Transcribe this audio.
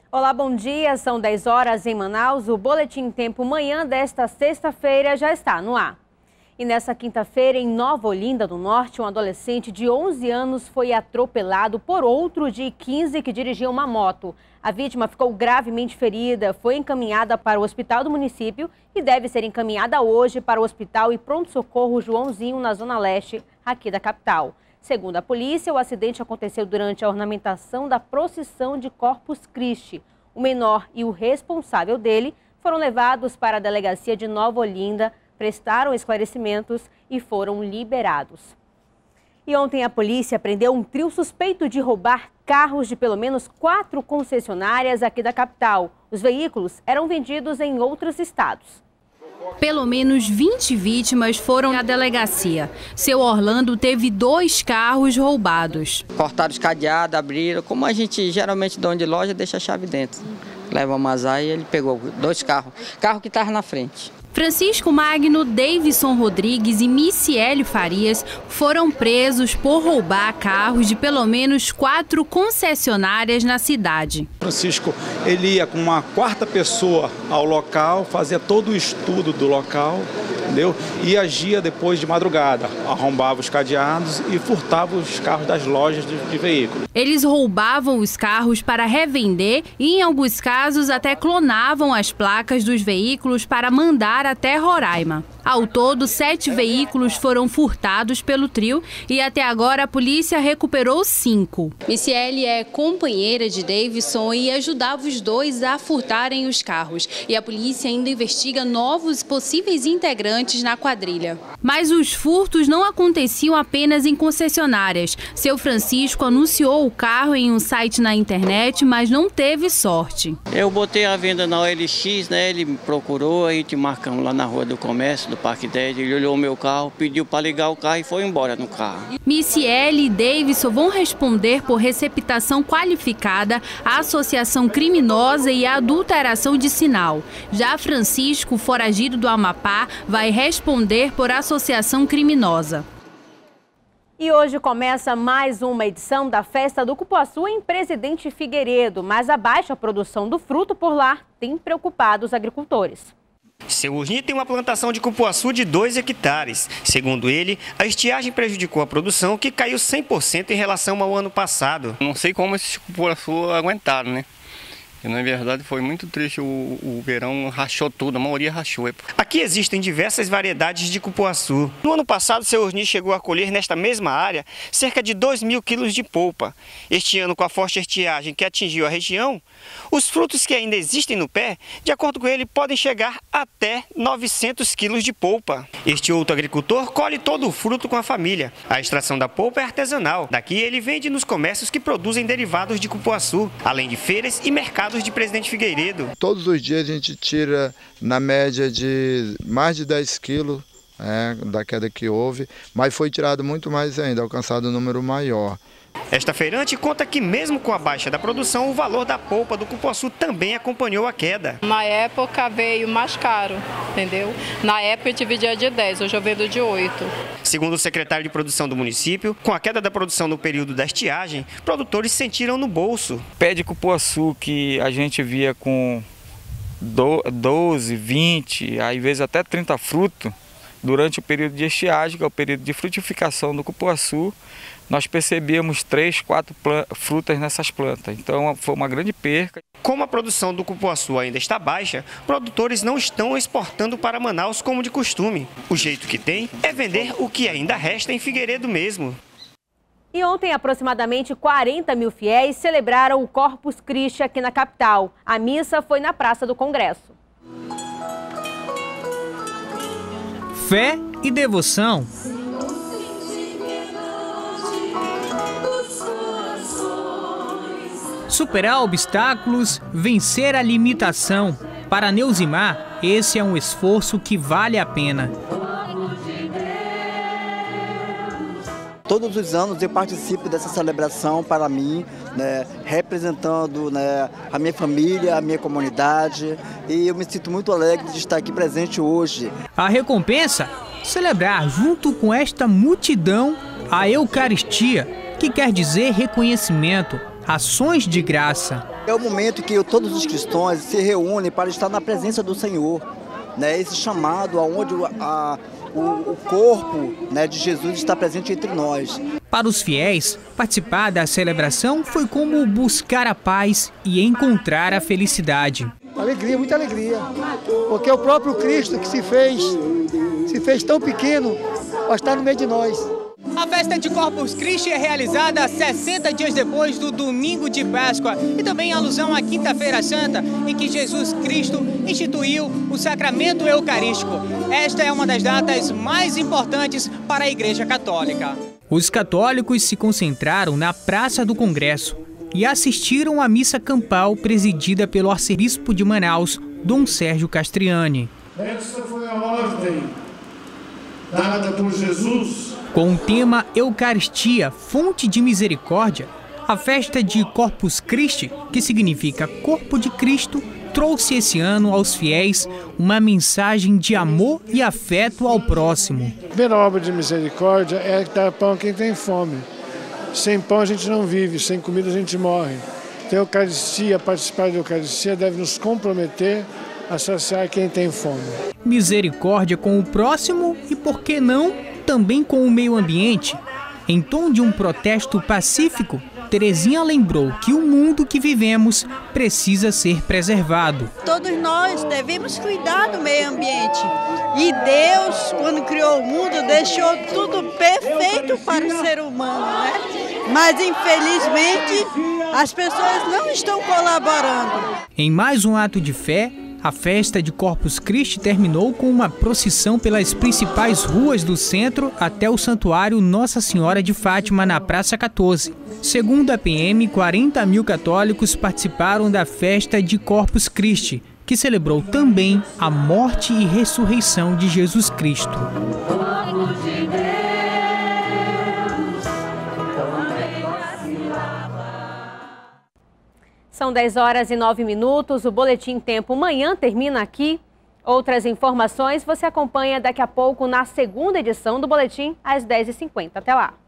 Olá, bom dia. São 10 horas em Manaus. O Boletim Tempo Manhã desta sexta-feira já está no ar. E nessa quinta-feira, em Nova Olinda do Norte, um adolescente de 11 anos foi atropelado por outro de 15 que dirigia uma moto. A vítima ficou gravemente ferida, foi encaminhada para o hospital do município e deve ser encaminhada hoje para o hospital e pronto-socorro Joãozinho, na zona leste, aqui da capital. Segundo a polícia, o acidente aconteceu durante a ornamentação da procissão de Corpus Christi. O menor e o responsável dele foram levados para a delegacia de Nova Olinda, prestaram esclarecimentos e foram liberados. E ontem a polícia prendeu um trio suspeito de roubar carros de pelo menos 4 concessionárias aqui da capital. Os veículos eram vendidos em outros estados. Pelo menos 20 vítimas foram à delegacia. Seu Orlando teve 2 carros roubados. Cortaram os cadeados, abriram. Como a gente geralmente, dono de loja, deixa a chave dentro. Leva o Mazai e ele pegou 2 carros. Carro que estava na frente. Francisco Magno, Davidson Rodrigues e Miciélio Farias foram presos por roubar carros de pelo menos 4 concessionárias na cidade. Francisco, ele ia com uma 4ª pessoa ao local, fazia todo o estudo do local, entendeu? E agia depois de madrugada, arrombava os cadeados e furtava os carros das lojas de veículos. Eles roubavam os carros para revender e, em alguns casos, até clonavam as placas dos veículos para mandar até Roraima. Ao todo, 7 veículos foram furtados pelo trio e até agora a polícia recuperou 5. Miciele é companheira de Davidson e ajudava os dois a furtarem os carros. E a polícia ainda investiga novos possíveis integrantes na quadrilha. Mas os furtos não aconteciam apenas em concessionárias. Seu Francisco anunciou o carro em um site na internet, mas não teve sorte. Eu botei a venda na OLX, né? Ele me procurou, a gente marcamos lá na Rua do Comércio, do Parque 10, ele olhou o meu carro, pediu para ligar o carro e foi embora no carro. Miciele e Davidson vão responder por receptação qualificada, associação criminosa e adulteração de sinal. Já Francisco, foragido do Amapá, vai responder por associação criminosa. E hoje começa mais uma edição da Festa do Cupuaçu em Presidente Figueiredo, mas a baixa produção do fruto por lá tem preocupado os agricultores. Seu Urni tem uma plantação de cupuaçu de 2 hectares. Segundo ele, a estiagem prejudicou a produção, que caiu 100% em relação ao ano passado. Não sei como esses cupuaçu aguentaram, né? E, na verdade, foi muito triste, o verão rachou tudo, a maioria rachou. Aqui existem diversas variedades de cupuaçu. No ano passado, seu Urni chegou a colher nesta mesma área cerca de 2.000 quilos de polpa. Este ano, com a forte estiagem que atingiu a região, os frutos que ainda existem no pé, de acordo com ele, podem chegar até 900 quilos de polpa. Este outro agricultor colhe todo o fruto com a família. A extração da polpa é artesanal. Daqui ele vende nos comércios que produzem derivados de cupuaçu, além de feiras e mercados de Presidente Figueiredo. Todos os dias a gente tira na média de mais de 10 quilos da queda que houve, mas foi tirado muito mais ainda, alcançado um número maior. Esta feirante conta que mesmo com a baixa da produção, o valor da polpa do cupuaçu também acompanhou a queda. Na época veio mais caro, entendeu? Na época eu tive dia de 10, hoje eu vendo de 8. Segundo o secretário de produção do município, com a queda da produção no período da estiagem, produtores sentiram no bolso. Pé de cupuaçu que a gente via com 12, 20, às vezes até 30 frutos, durante o período de estiagem, que é o período de frutificação do cupuaçu, nós percebíamos 3, 4 frutas nessas plantas. Então foi uma grande perca. Como a produção do cupuaçu ainda está baixa, produtores não estão exportando para Manaus como de costume. O jeito que tem é vender o que ainda resta em Figueiredo mesmo. E ontem, aproximadamente 40 mil fiéis celebraram o Corpus Christi aqui na capital. A missa foi na Praça do Congresso. Fé e devoção. Superar obstáculos, vencer a limitação. Para Neusimar, esse é um esforço que vale a pena. Todos os anos eu participo dessa celebração para mim, né, representando, né, a minha família, a minha comunidade, e eu me sinto muito alegre de estar aqui presente hoje. A recompensa? Celebrar junto com esta multidão a Eucaristia, que quer dizer reconhecimento, ações de graça. É o momento que todos os cristãos se reúnem para estar na presença do Senhor, né? Esse chamado aonde o corpo, né, de Jesus está presente entre nós. Para os fiéis, participar da celebração foi como buscar a paz e encontrar a felicidade. Alegria, muita alegria, porque o próprio Cristo que se fez tão pequeno para estar no meio de nós. A festa de Corpus Christi é realizada 60 dias depois do domingo de Páscoa e também em alusão à Quinta-feira Santa, em que Jesus Cristo instituiu o sacramento eucarístico. Esta é uma das datas mais importantes para a Igreja Católica. Os católicos se concentraram na Praça do Congresso e assistiram à missa campal presidida pelo arcebispo de Manaus, Dom Sérgio Castriani. Essa foi a ordem dada por Jesus. Com o tema Eucaristia, fonte de misericórdia, a festa de Corpus Christi, que significa Corpo de Cristo, trouxe esse ano aos fiéis uma mensagem de amor e afeto ao próximo. A primeira obra de misericórdia é dar pão a quem tem fome. Sem pão a gente não vive, sem comida a gente morre. Então a Eucaristia, participar da Eucaristia deve nos comprometer a saciar quem tem fome. Misericórdia com o próximo e, por que não, também com o meio ambiente. Em tom de um protesto pacífico, Terezinha lembrou que o mundo que vivemos precisa ser preservado. Todos nós devemos cuidar do meio ambiente. E Deus, quando criou o mundo, deixou tudo perfeito para o ser humano, né? Mas, infelizmente, as pessoas não estão colaborando. Em mais um ato de fé, a festa de Corpus Christi terminou com uma procissão pelas principais ruas do centro até o santuário Nossa Senhora de Fátima, na Praça 14. Segundo a PM, 40 mil católicos participaram da festa de Corpus Christi, que celebrou também a morte e ressurreição de Jesus Cristo. São 10h09. O Boletim Tempo Manhã termina aqui. Outras informações você acompanha daqui a pouco na segunda edição do Boletim, às 10h50. Até lá.